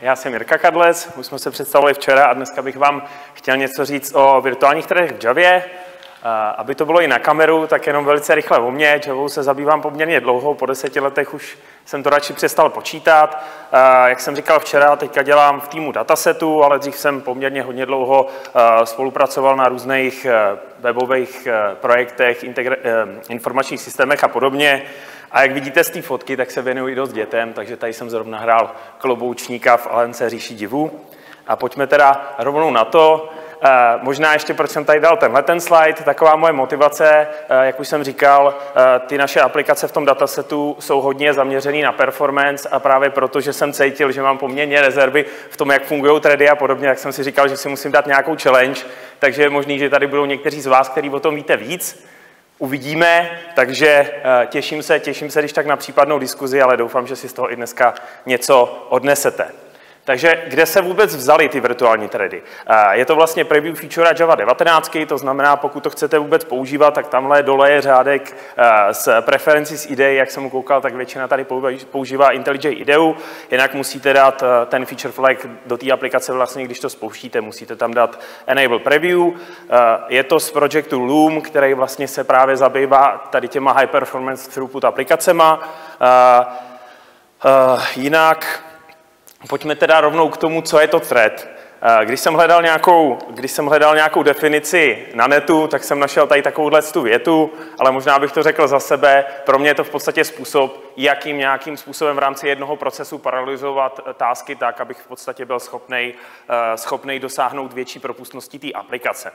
Já jsem Jirka Kadlec, už jsme se představili včera a dneska bych vám chtěl něco říct o virtuálních threadech v Javě. Aby to bylo i na kameru, tak jenom velice rychle o mě. Javou se zabývám poměrně dlouho, po 10 letech už jsem to radši přestal počítat. Jak jsem říkal včera, teďka dělám v týmu datasetu, ale dřív jsem poměrně hodně dlouho spolupracoval na různých webových projektech, informačních systémech a podobně. A jak vidíte z té fotky, tak se věnuji i dost dětem, takže tady jsem zrovna hrál kloboučníka v Alence říši divů. A pojďme teda rovnou na to. Možná ještě, proč jsem tady dal tenhle slide, taková moje motivace, jak už jsem říkal, ty naše aplikace v tom datasetu jsou hodně zaměřený na performance a právě proto, že jsem cítil, že mám poměrně rezervy v tom, jak fungují thready a podobně, tak jsem si říkal, že si musím dát nějakou challenge, takže je možný, že tady budou někteří z vás, kteří o tom víte víc. Uvidíme, takže těším se, když tak na případnou diskuzi, ale doufám, že si z toho i dneska něco odnesete. Takže kde se vůbec vzaly ty virtuální thready? Je to vlastně preview feature Java 19, to znamená, pokud to chcete vůbec používat, tak tamhle dole je řádek z preferences IDE, jak jsem koukal, tak většina tady používá IntelliJ IDEu, jinak musíte dát ten feature flag do té aplikace, vlastně když to spouštíte, musíte tam dát enable preview. Je to z projektu Loom, který vlastně se právě zabývá tady těma high performance throughput aplikacema. Jinak pojďme teda rovnou k tomu, co je to thread. Když jsem hledal nějakou definici na netu, tak jsem našel tady takovouhle tu větu, ale možná bych to řekl za sebe. Pro mě je to v podstatě způsob, jakým nějakým způsobem v rámci jednoho procesu paralelizovat tasky tak, abych v podstatě byl schopnej dosáhnout větší propustnosti té aplikace.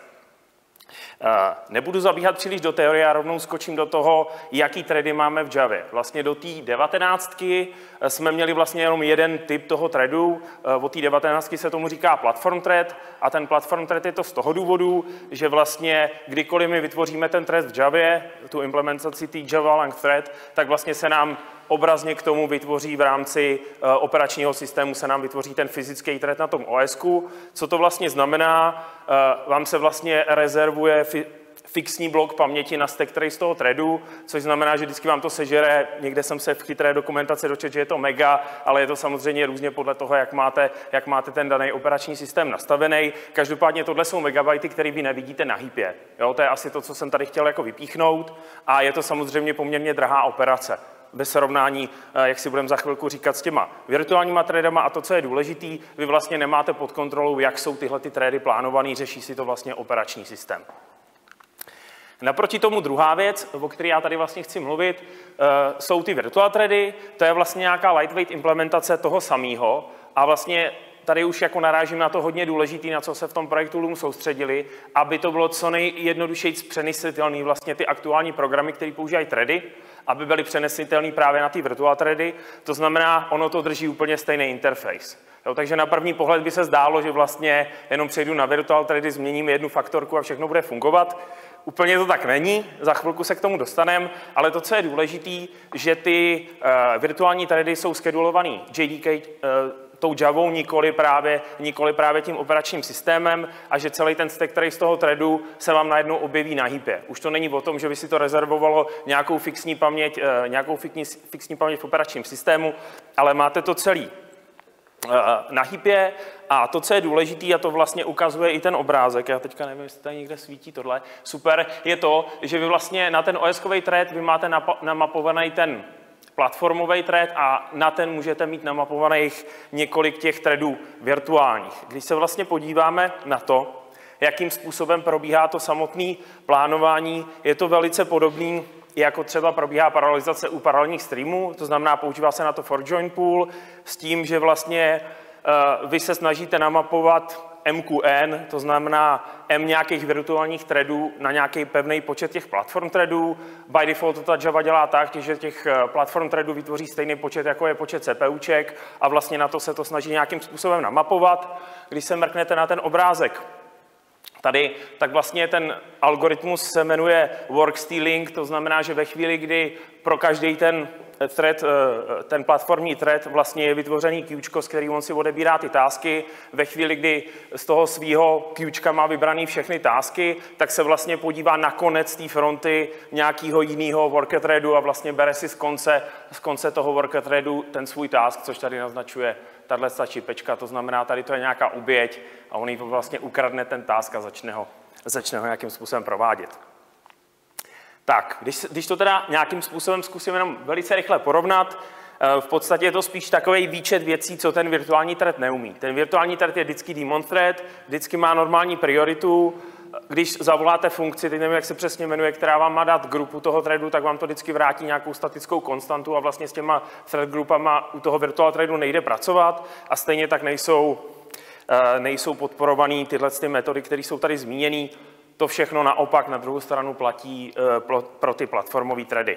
Nebudu zabíhat příliš do teorie a rovnou skočím do toho, jaký thready máme v Javě. Vlastně do té 19 jsme měli vlastně jenom jeden typ toho threadu. Od té 19 se tomu říká platform thread a ten platform thread je to z toho důvodu, že vlastně kdykoliv my vytvoříme ten thread v Javě, tu implementaci té Java Lang thread, tak vlastně se nám obrazně k tomu vytvoří v rámci operačního systému se nám vytvoří ten fyzický thread na tom OSku. Co to vlastně znamená? Vám se vlastně rezervuje fixní blok paměti na stack trace toho threadu, což znamená, že vždycky vám to sežere. Někde jsem se v chytré dokumentaci dočetl, že je to mega, ale je to samozřejmě různě podle toho, jak máte ten daný operační systém nastavený. Každopádně tohle jsou megabajty, které vy nevidíte na hýpě. Jo, to je asi to, co jsem tady chtěl jako vypíchnout a je to samozřejmě poměrně drahá operace. Ve srovnání, jak si budeme za chvilku říkat, s těma virtuálníma threadama a to, co je důležitý, vy vlastně nemáte pod kontrolou, jak jsou tyhle ty thready plánovaný, řeší si to vlastně operační systém. Naproti tomu druhá věc, o které já tady vlastně chci mluvit, jsou ty virtual thready, to je vlastně nějaká lightweight implementace toho samého a vlastně tady už jako narážím na to hodně důležitý, na co se v tom projektu Loom soustředili, aby to bylo co nejjednodušeji přenesitelné vlastně ty aktuální programy, které používají thready, aby byly přenesitelné právě na ty virtual thready. To znamená, ono to drží úplně stejný interface. Jo, takže na první pohled by se zdálo, že vlastně jenom přejdu na virtual thready, změním jednu faktorku a všechno bude fungovat. Úplně to tak není, za chvilku se k tomu dostaneme, ale to, co je důležitý, že ty virtuální thready jsou skedulovaný JDK tou Javou, nikoli právě tím operačním systémem a že celý ten stack, který z toho threadu se vám najednou objeví na hýpě. Už to není o tom, že by si to rezervovalo nějakou fixní paměť v operačním systému, ale máte to celý na hýpě a to, co je důležitý, a to vlastně ukazuje i ten obrázek, já teďka nevím, jestli tady někde svítí tohle, super, je to, že vy vlastně na ten OS-kový thread vy máte namapovaný ten platformový thread a na ten můžete mít namapovaných několik těch threadů virtuálních. Když se vlastně podíváme na to, jakým způsobem probíhá to samotné plánování, je to velice podobný, jako třeba probíhá paralelizace u paralelních streamů, to znamená, používá se na to for join pool s tím, že vlastně vy se snažíte namapovat MQN, to znamená M nějakých virtuálních threadů na nějaký pevný počet těch platform threadů. By default to ta Java dělá tak, že těch platform threadů vytvoří stejný počet, jako je počet CPUček a vlastně na to se to snaží nějakým způsobem namapovat. Když se mrknete na ten obrázek tady, tak vlastně ten algoritmus se jmenuje work stealing, to znamená, že ve chvíli, kdy pro každý ten ten platformní thread vlastně je vytvořený queuečko, z kterým on si odebírá ty tasky. Ve chvíli, kdy z toho svého queuečka má vybraný všechny tasky, tak se vlastně podívá na konec té fronty nějakého jiného worker threadu a vlastně bere si z konce toho worker threadu ten svůj task, což tady naznačuje tato čipečka, to znamená, tady to je nějaká oběť a on jí vlastně ukradne ten task a začne ho nějakým způsobem provádět. Tak, když to teda nějakým způsobem zkusím jenom velice rychle porovnat, v podstatě je to spíš takový výčet věcí, co ten virtuální thread neumí. Ten virtuální thread je vždycky daemon thread, vždycky má normální prioritu. Když zavoláte funkci, teď nevím, jak se přesně jmenuje, která vám má dát grupu toho threadu, tak vám to vždycky vrátí nějakou statickou konstantu a vlastně s těma thread grupama u toho virtual threadu nejde pracovat a stejně tak nejsou podporované tyhle metody, které jsou tady zmíněné. To všechno naopak na druhou stranu platí pro ty platformové thready.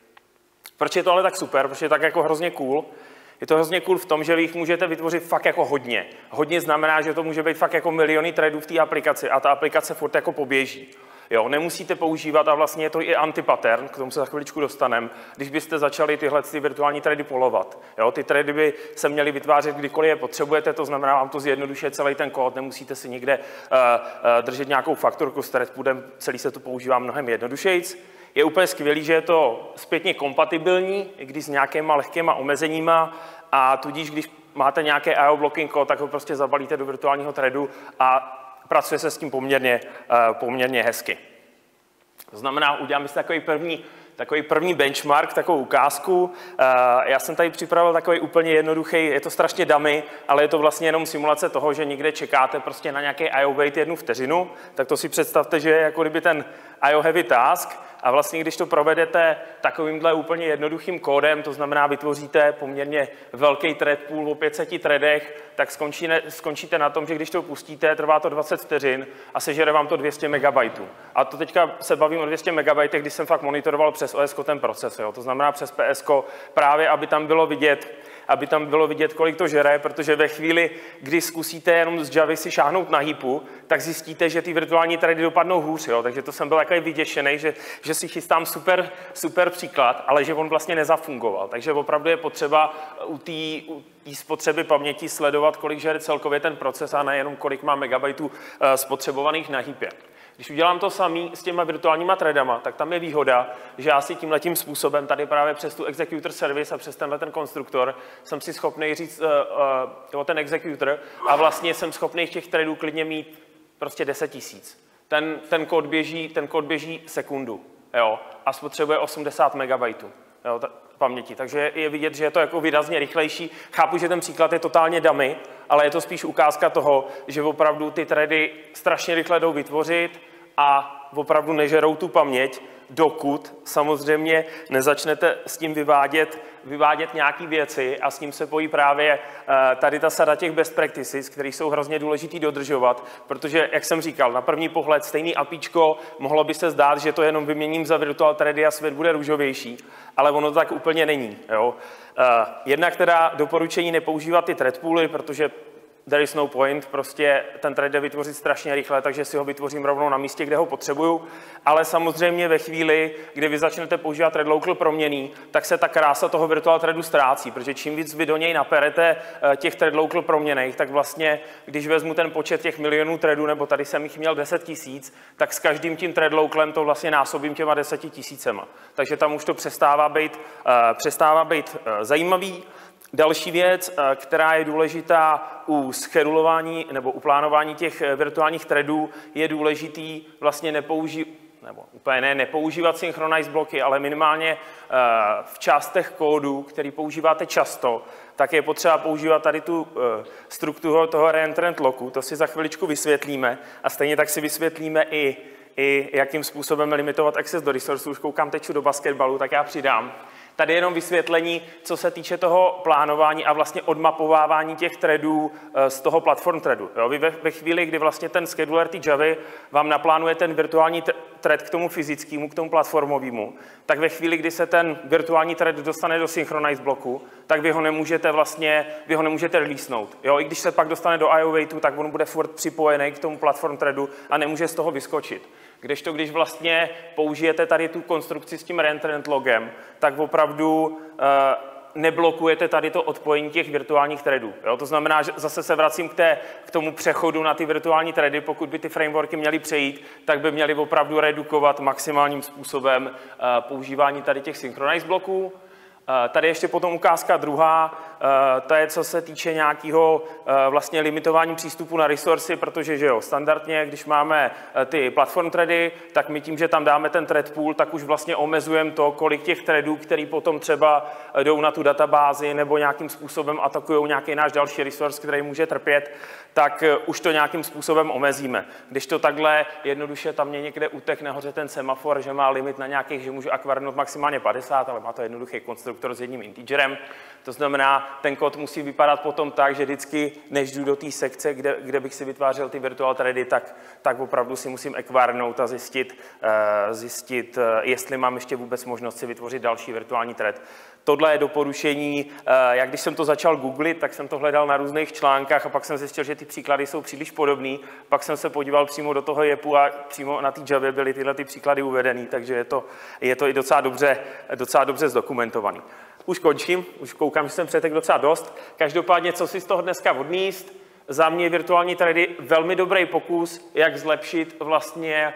Proč je to ale tak super? Proč je tak jako hrozně cool? Je to hrozně cool v tom, že vy jich můžete vytvořit fakt jako hodně. Hodně znamená, že to může být fakt jako miliony threadů v té aplikaci a ta aplikace furt jako poběží. Jo, nemusíte používat a vlastně je to i antipattern, k tomu se za chviličku dostaneme, když byste začali tyhle virtuální thready polovat. Jo, ty thready by se měly vytvářet kdykoliv je potřebujete, to znamená, vám to zjednodušuje celý ten kód, nemusíte si někde držet nějakou fakturku s threadpoolem, celý se to používá mnohem jednodušejc. Je úplně skvělý, že je to zpětně kompatibilní, i když s nějakýma lehkýma omezeníma a tudíž, když máte nějaké IO blocking kód, tak ho prostě zabalíte do virtuálního threadu a pracuje se s tím poměrně hezky. To znamená, uděláme si takový první benchmark, takovou ukázku. Já jsem tady připravil takový úplně jednoduchý, je to strašně dummy, ale je to vlastně jenom simulace toho, že někde čekáte prostě na nějaký IO wait 1 vteřinu, tak to si představte, že je jako kdyby ten IO heavy task a vlastně když to provedete takovýmhle úplně jednoduchým kódem, to znamená vytvoříte poměrně velký thread pool o 500 threadech, tak skončíte na tom, že když to pustíte, trvá to 20 vteřin a sežere vám to 200 MB. A to teďka se bavím o 200 MB, když jsem fakt monitoroval přes OS ten proces, jo? To znamená přes PS, právě aby tam bylo vidět, kolik to žere, protože ve chvíli, kdy zkusíte jenom z Javy si šáhnout na heapu, tak zjistíte, že ty virtuální thready dopadnou hůř, jo? Takže to jsem byl takový vyděšený, že si chystám super příklad, ale že on vlastně nezafungoval. Takže opravdu je potřeba u té spotřeby paměti sledovat, kolik žere celkově ten proces a nejenom kolik má megabajtů spotřebovaných na heapě. Když udělám to samý s těma virtuálníma threadama, tak tam je výhoda, že já si tímhletím způsobem tady právě přes tu executor service a přes tenhle ten konstruktor jsem si schopný říct o ten executor a vlastně jsem schopný těch threadů klidně mít prostě 10 000. Ten kód běží sekundu, jo, a spotřebuje 80 MB paměti, takže je vidět, že je to jako výrazně rychlejší. Chápu, že ten příklad je totálně dummy, ale je to spíš ukázka toho, že opravdu ty thready strašně rychle jdou vytvořit a opravdu nežerou tu paměť, dokud samozřejmě nezačnete s tím vyvádět nějaké věci a s ním se pojí právě tady ta sada těch best practices, které jsou hrozně důležitý dodržovat, protože, jak jsem říkal, na první pohled stejný APIčko, mohlo by se zdát, že to jenom vyměním za virtual thready a svět bude růžovější, ale ono to tak úplně není. Jo? Jednak teda doporučení nepoužívat ty thread pooly, protože there is no point, prostě ten thread jde vytvořit strašně rychle, takže si ho vytvořím rovnou na místě, kde ho potřebuju, ale samozřejmě ve chvíli, kdy vy začnete používat thread local proměnný, tak se ta krása toho virtual threadu ztrácí, protože čím víc vy do něj naperete těch thread local proměnných, tak vlastně, když vezmu ten počet těch milionů threadů, nebo tady jsem jich měl 10 000, tak s každým tím thread localem to vlastně násobím těma 10 000. Takže tam už to přestává být zajímavý. Další věc, která je důležitá u schedulování nebo u plánování těch virtuálních threadů, je důležitý vlastně nepoužívat synchronized bloky, ale minimálně v částech kódu, který používáte často, tak je potřeba používat tady tu strukturu toho reentrant locku, to si za chviličku vysvětlíme a stejně tak si vysvětlíme i jakým způsobem limitovat access do resourců. Už koukám teď do basketbalu, tak já přidám. Tady jenom vysvětlení, co se týče toho plánování a vlastně odmapovávání těch threadů z toho platform threadu. Jo, vy ve chvíli, kdy vlastně ten scheduler té Javy vám naplánuje ten virtuální thread k tomu fyzickému, k tomu platformovému, tak ve chvíli, kdy se ten virtuální thread dostane do synchronized bloku, tak vy ho nemůžete releasenout. Jo, i když se pak dostane do IO waitu, tak on bude furt připojený k tomu platform threadu a nemůže z toho vyskočit. Kdežto, když vlastně použijete tady tu konstrukci s tím rent logem, tak opravdu neblokujete tady to odpojení těch virtuálních threadů. Jo? To znamená, že zase se vracím k tomu přechodu na ty virtuální thready. Pokud by ty frameworky měly přejít, tak by měly opravdu redukovat maximálním způsobem používání tady těch synchronize bloků. Tady ještě potom ukázka druhá, to je, co se týče nějakého vlastně limitování přístupu na resursy, protože že jo, standardně, když máme ty platform thready, tak my tím, že tam dáme ten thread pool, tak už vlastně omezujeme to, kolik těch threadů, který potom třeba jdou na tu databázi nebo nějakým způsobem atakují nějaký náš další resource, který může trpět, tak už to nějakým způsobem omezíme. Když to takhle jednoduše tam mě někde utekne nahoře ten semafor, že má limit na nějakých, že můžu akvarnout maximálně 50, ale má to jednoduchý konstruktor s jedním integerem. To znamená, ten kód musí vypadat potom tak, že vždycky, než jdu do té sekce, kde bych si vytvářel ty virtual thready, tak opravdu si musím ekvarnout a zjistit, jestli mám ještě vůbec možnost si vytvořit další virtuální thread. Tohle je doporučení. Jak když jsem to začal googlit, tak jsem to hledal na různých článkách a pak jsem zjistil, že ty příklady jsou příliš podobný. Pak jsem se podíval přímo do toho JEPu a přímo na té Javě byly tyhle ty příklady uvedený, takže je to i docela dobře zdokumentovaný. Už končím, už koukám, že jsem přetek docela dost. Každopádně, co si z toho dneska odníst? Za mě virtuální thready velmi dobrý pokus, jak zlepšit vlastně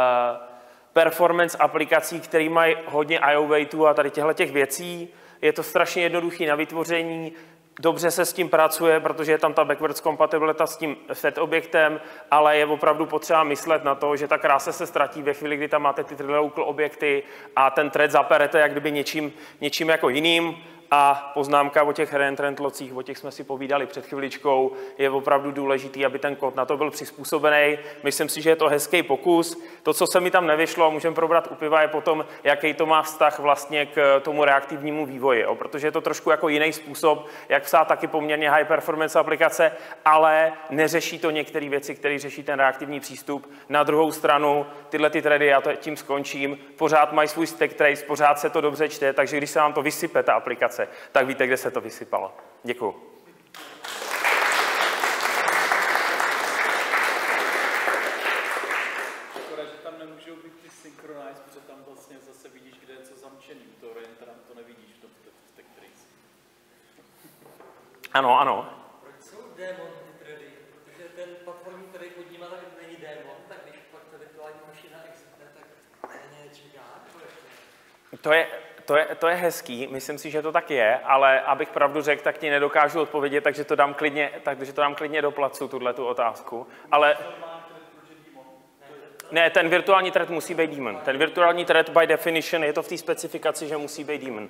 performance aplikací, které mají hodně IO weightů a tady těchto věcí. Je to strašně jednoduchý na vytvoření, dobře se s tím pracuje, protože je tam ta backwards kompatibilita s tím set objektem, ale je opravdu potřeba myslet na to, že ta krása se ztratí ve chvíli, kdy tam máte ty local objekty a ten thread zaperete jak kdyby něčím jako jiným. A poznámka o těch rent locích, o těch jsme si povídali před chviličkou, je opravdu důležitý, aby ten kód na to byl přizpůsobený. Myslím si, že je to hezký pokus. To, co se mi tam nevyšlo, můžeme probrat u piva, je potom, jaký to má vztah vlastně k tomu reaktivnímu vývoji. Jo? Protože je to trošku jako jiný způsob, jak psát taky poměrně high performance aplikace, ale neřeší to některé věci, které řeší ten reaktivní přístup. Na druhou stranu, tyhle ty thready, já to tím skončím, pořád mají svůj stack trace, pořád se to dobře čte, takže když se vám to vysype, ta aplikace, tak víte, kde se to vysypalo. Děkuju. Škoda, že tam nemůžou být ty synchronize, protože tam vlastně zase vidíš, kde je co zamčený. To rentera to nevidíš v tom stack trace. Ano, ano. Proč jsou démon ty thready? Protože ten platformní thread pod nimi tak není démon, tak když pak ta virtuální mašina existuje, tak není čeká. To je hezký, myslím si, že to tak je, ale abych pravdu řekl, tak ti nedokážu odpovědět, takže to dám klidně do placu, tu otázku. Ale ne, ten virtuální thread musí být daemon. Ten virtuální thread by definition, je to v té specifikaci, že musí být daemon.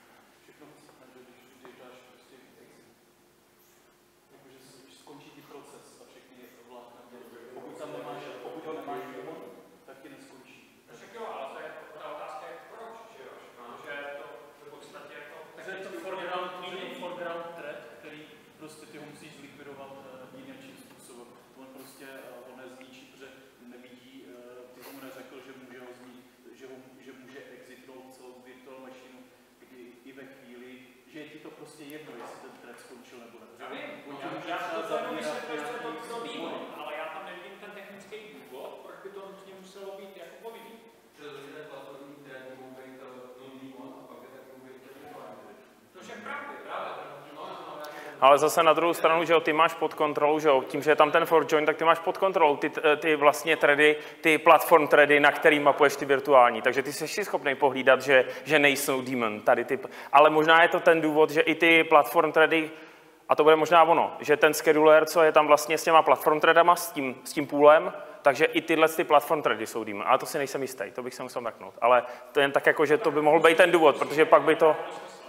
Ale zase na druhou stranu, že jo, ty máš pod kontrolou, že jo, tím, že je tam ten for join, tak ty máš pod kontrolou ty vlastně thready, ty platform thready, na který mapuješ ty virtuální. Takže ty jsi schopný pohlídat, že nejsou daemon tady ty. Ale možná je to ten důvod, že i ty platform thready, a to bude možná ono, že ten scheduler, co je tam vlastně s těma platform threadama, s tím poolem, takže i tyhle ty platform thready jsou daemon. Ale to si nejsem jistý, to bych se musel mrknout. Ale to je jen tak jako, že to by mohl být ten důvod, protože pak by to...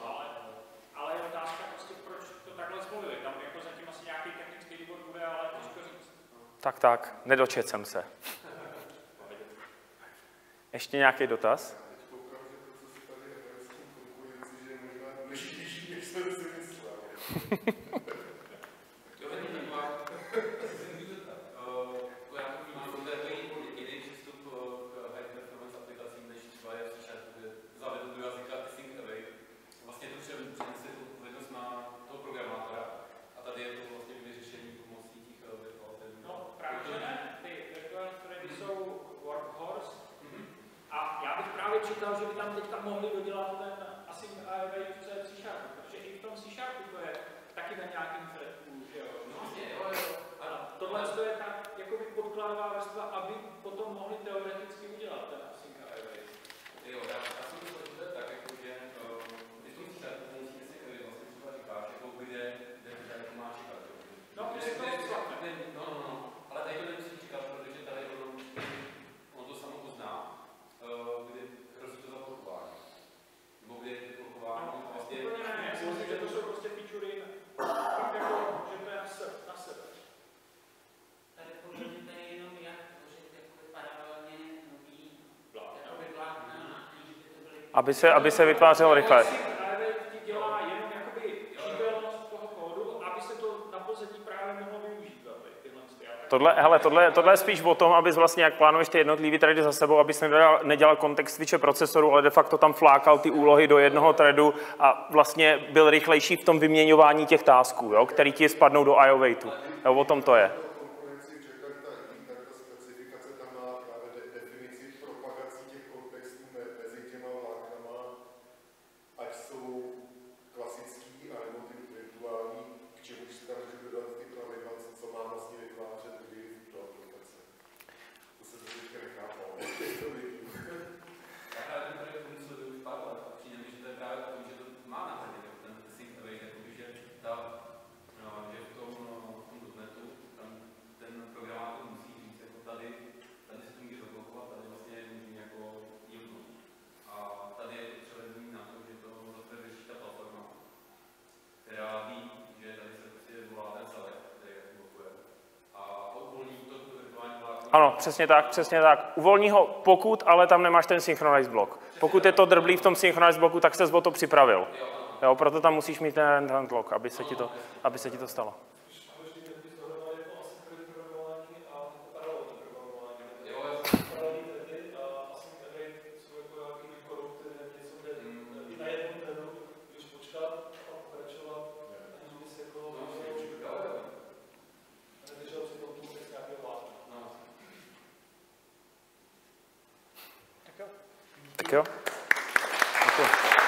Tak, nedočet jsem se. Ještě nějaký dotaz? mohli dodělat ten async array v C#, protože i v tom C# to je taky na nějakém threadku, že jo? A tohle je tak jakoby podkladová vrstva, aby potom mohli teoreticky udělat ten async array. Jo, já jsem to říkal tak, jako, že ty v tom středu musíte si vlastně třeba říkáš, jako kde to má čekat. No, ale tady to nemusíš říkat, protože tady on to samo pozná, kdy hrozí to zablokování. Nebo kde je to blokování. Úplně ne, já si myslím, že to jsou prostě featurey, tak jako, že to je na sebe. Tady podle je jenom jak tvořit paralelně nový vlákna, aby se vytvářelo rychle. Ti dělá jenom jakoby čitelnost toho kódu, aby se to na pozadí právě mohlo využít. Tohle je spíš o tom, abys vlastně, jak plánuješ ty jednotlivý thready za sebou, abys nedělal kontext switche procesoru, ale de facto tam flákal ty úlohy do jednoho threadu a vlastně byl rychlejší v tom vyměňování těch tasků, jo, který ti spadnou do IO waitu. Jo, o tom to je. Ano, přesně tak, přesně tak. Uvolní ho, pokud, ale tam nemáš ten synchronized blok. Pokud je to drblý v tom synchronized bloku, tak ses o to připravil. Jo, proto tam musíš mít ten blok, aby se ti to stalo. Tak jo. Děkuji.